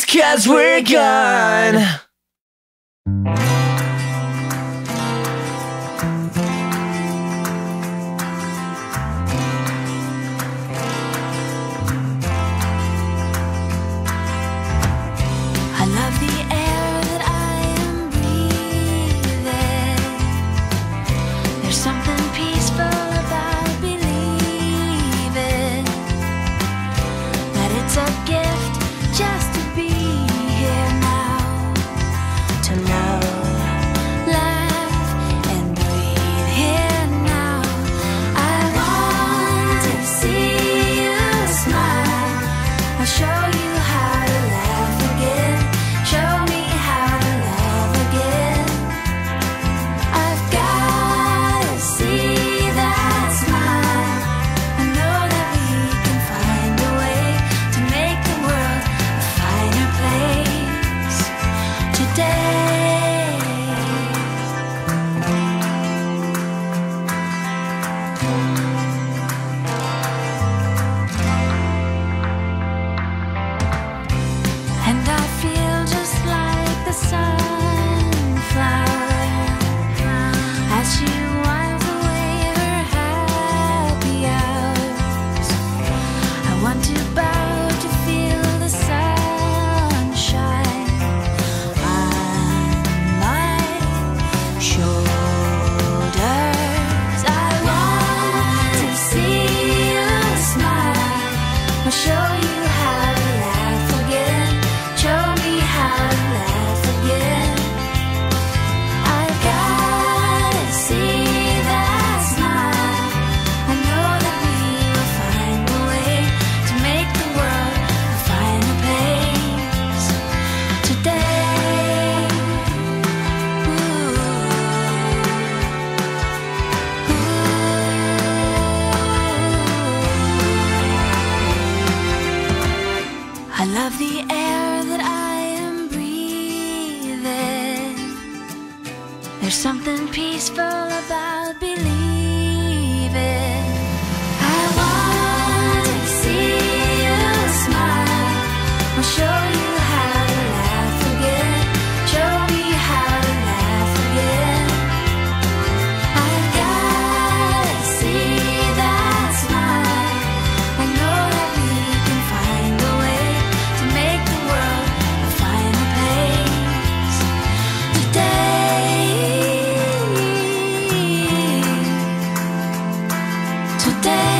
'cause we're gone. I love the air that I am breathing. There's something peaceful about believing that it's a gift just to be here now, to know, laugh, and breathe here now. I want to see you smile. I'll show you how to laugh again. Show me how to love again. I've got to see that smile. I know that we can find a way to make the world a finer place today. And I feel just like the sunflower as she winds away her happy hours. I want to bow to feel the sunshine on my shoulders. I want to see you smile. I'll show you how to laugh again. Show me how to laugh again. I've got to see that smile. I know that we will find a way to make the world a finer place today. I love the air that I am breathing. There's something peaceful about believing. I want to see you smile. I'll show you how to laugh again. Show me how to laugh again. I've got to see that smile. I know that we can find a way to make the world a finer place today. Today.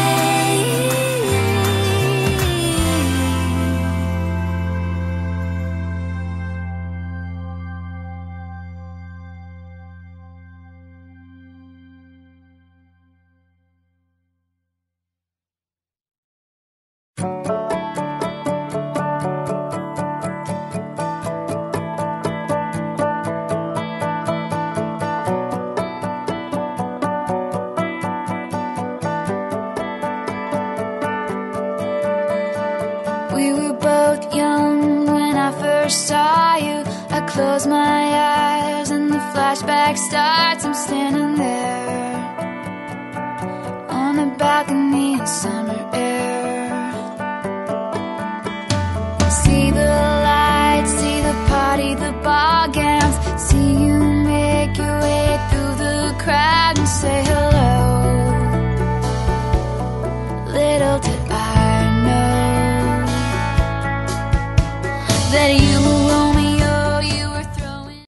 We were both young when I first saw you. I close my eyes and the flashback starts. I'm standing there on the balcony in summer air. See the lights, see the party, the ball gowns. See you make your way through the crowd and say hello. Little did I know that